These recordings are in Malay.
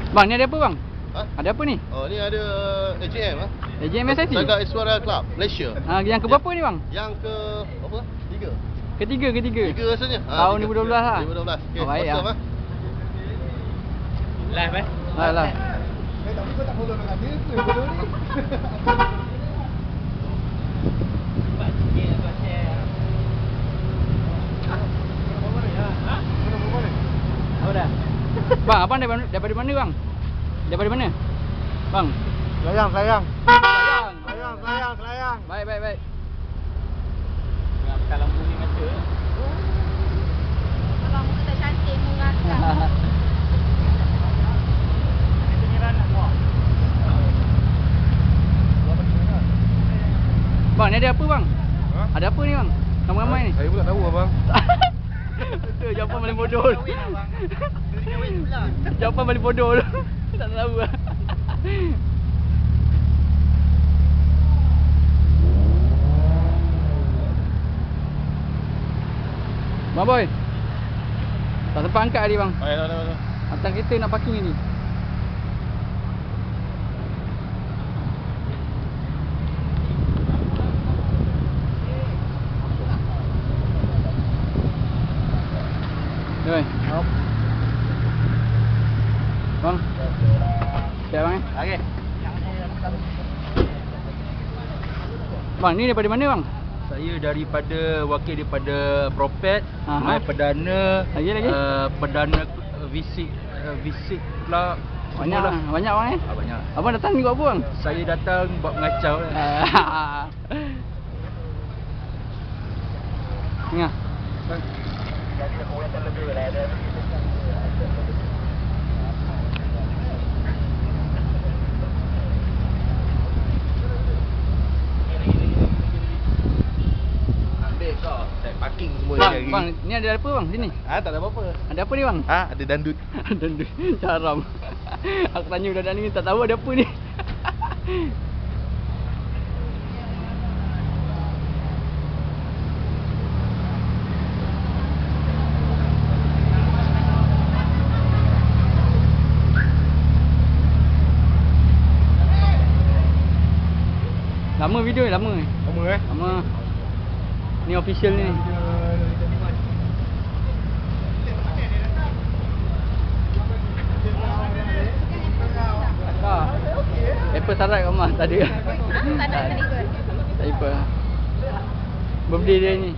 Bang, ni ada apa bang? Ha? Ada apa ni? Oh, ni ada AJM ah. AJM SIC? Sagak Iswara Club, Malaysia. Yang ke berapa ni bang? Yang ke apa? Tiga. Ketiga. Tiga rasanya. Tahun 2012 lah. 2012. Okey, Baik awesome lah. Live Live. Tapi kau tak follow dengan dia ke? Follow ni. Buat sikit, buat share. Apa dah? Bang, abang daripada mana bang? Daripada mana? Bang. Selayang. Sayang. Baik. Kalau lampu ni mata. Abang muka tak cantik mengakas. Bang, ni ada apa bang? Ha? Ada apa ni bang? Ramai-ramai ni. Saya pun tak tahu abang. Betul, jawapan paling bodoh. Jawapan paling bodoh tu. Tak tahu lah. Bang Boy. Tak sempat angkat tadi bang. Baik. Atas kereta nak parking ni. Oi. Bang. Siap bang Okey. Bang, ni daripada mana bang? Saya daripada daripada Propet, Aha. Mai Perdana, Lagi? Perdana visit club. Banyak Semualah. banyak bang eh? Banyak. Abang datang ni buat apa bang? Saya datang buat mengacau lah. Tengah. Ambil kau. Set parking semua Bang, ni ada apa bang sini? Tak ada apa-apa. Ada apa ni bang? Ada dandut. Dan caram. Aku tanya budak-budak ni tak tahu ada apa ni. Lama video ni, lama. Lama. Ni official ni. Apple sarat kat rumah, tak ada. Tak nak tadi kot. Tak apa. Birthday dia ni.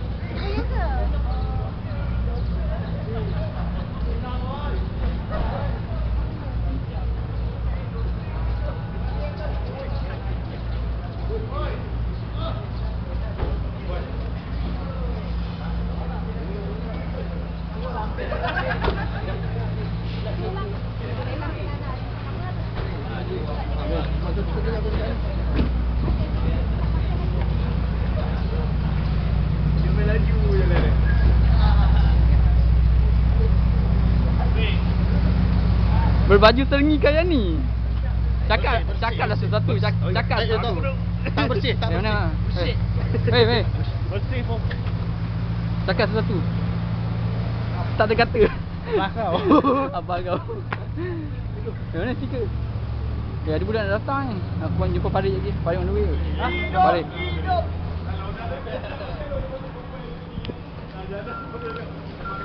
Berbaju terengi kaya ni. Cakap dah sesuatu. Cakap sesuatu. Tak bersih. Eh, mana? Weh. Bersih pun. Cakap sesuatu. Tak ada kata. Abang kau. Abang kau. Mana stiker? Ada budak nak datang ni. Aku nak jumpa Farid lagi. Farid on the way. Farid.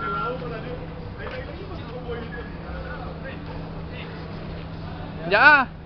Sekejap lah.